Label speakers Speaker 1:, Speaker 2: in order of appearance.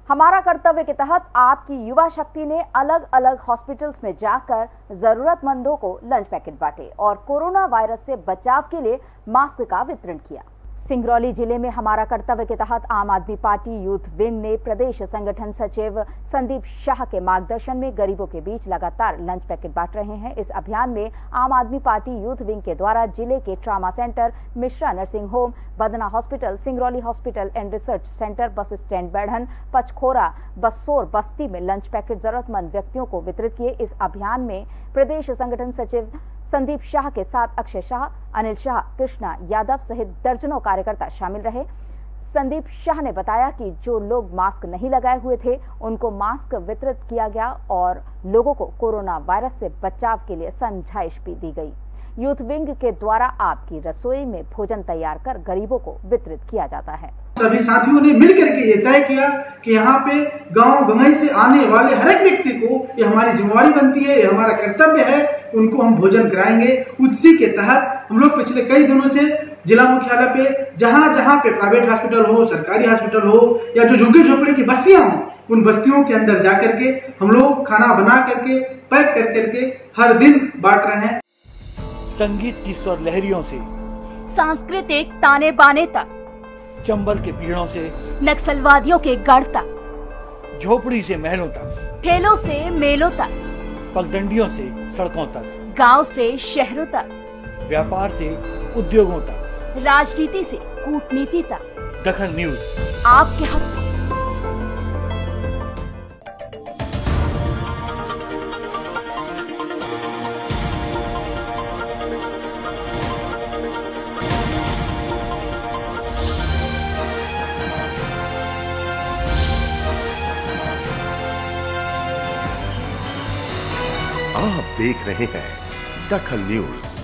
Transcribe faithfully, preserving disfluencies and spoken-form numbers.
Speaker 1: हमारा कर्तव्य के तहत आपकी युवा शक्ति ने अलग अलग हॉस्पिटल्स में जाकर जरूरतमंदों को लंच पैकेट बांटे और कोरोना वायरस से बचाव के लिए मास्क का वितरण किया। सिंगरौली जिले में हमारा कर्तव्य के तहत आम आदमी पार्टी यूथ विंग ने प्रदेश संगठन सचिव संदीप शाह के मार्गदर्शन में गरीबों के बीच लगातार लंच पैकेट बांट रहे हैं। इस अभियान में आम आदमी पार्टी यूथ विंग के द्वारा जिले के trauma centre, Mishra nursing home, Badna hospital, Singrauli hospital and research centre, bus stand Badhan, Pachkhora, Basor बस्ती में लंच पैकेट जरूरतमंद व्यक्तियों को वितरित किए। इस अभियान में प्रदेश संगठन सचिव संदीप शाह के साथ अक्षय शाह, अनिल शाह, कृष्णा यादव सहित दर्जनों कार्यकर्ता शामिल रहे। संदीप शाह ने बताया कि जो लोग मास्क नहीं लगाए हुए थे उनको मास्क वितरित किया गया और लोगों को कोरोना वायरस से बचाव के लिए समझाइश भी दी गई। यूथ विंग के द्वारा आपकी रसोई में भोजन तैयार कर गरीबों को वितरित किया जाता है।
Speaker 2: सभी साथियों ने मिलकर के ये तय किया कि यहाँ पे गांव गंवई से आने वाले हर एक व्यक्ति को ये हमारी जिम्मेवारी बनती है, ये हमारा कर्तव्य है, उनको हम भोजन कराएंगे। उसी के तहत हम लोग पिछले कई दिनों से जिला मुख्यालय पे जहाँ जहाँ पे प्राइवेट हॉस्पिटल हो, सरकारी हॉस्पिटल हो या जो झुग्गी झोपड़ी की बस्तियां हो, उन बस्तियों के अंदर जा करके हम लोग खाना बना करके पैक कर करके हर दिन बांट रहे हैं।
Speaker 3: संगीत की स्वर लहरियों से
Speaker 1: सांस्कृतिक ताने बाने तक,
Speaker 3: चंबल के पीड़ों से
Speaker 1: नक्सलवादियों के गढ़ तक,
Speaker 3: झोपड़ी से महलों तक,
Speaker 1: ठेलों से मेलों तक,
Speaker 3: पगडंडियों से सड़कों तक,
Speaker 1: गांव से शहरों तक,
Speaker 3: व्यापार से उद्योगों तक,
Speaker 1: राजनीति से कूटनीति तक,
Speaker 3: दखल न्यूज
Speaker 1: आपके हक में।
Speaker 4: आप देख रहे हैं दखल न्यूज।